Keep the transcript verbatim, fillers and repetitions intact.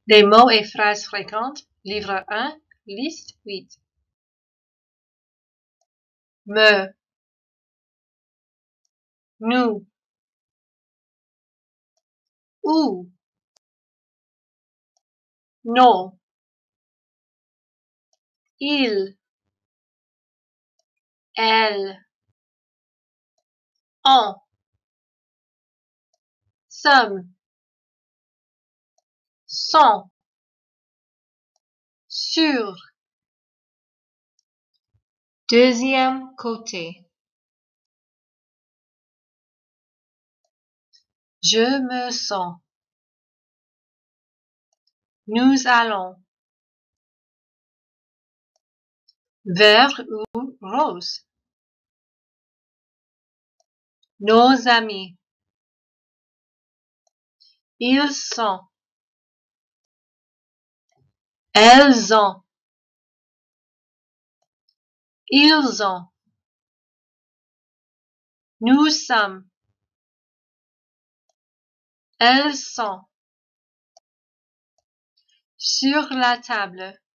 Des mots et phrases fréquentes, livre un, liste huit. Me, nous, où, non, il, elle, on, sommes, sont, sur. Deuxième côté. Je me sens. Nous allons. Vert ou rose. Nos amis. Ils sont. Elles ont. Ils ont. Nous sommes. Elles sont. Sur la table.